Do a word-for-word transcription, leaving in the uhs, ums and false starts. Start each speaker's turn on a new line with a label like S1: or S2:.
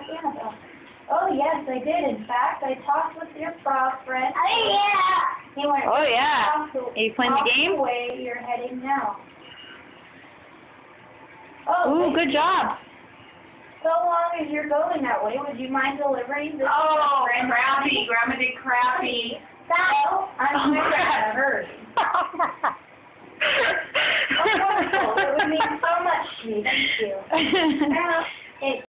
S1: Annabelle. Oh, yes, I did. In fact, I talked with your frog friend.
S2: Oh, yeah.
S1: He went
S3: Oh, yeah.
S1: off the,
S3: Are you playing the game?
S1: off the way you're heading now. Oh,
S3: Ooh, good job.
S1: So long as you're going that way, would you mind delivering this?
S4: Oh, crappy. Grandma did crappy.
S1: Well, I'm going in a hurry. Oh, wonderful. It would mean so much to me. Thank you.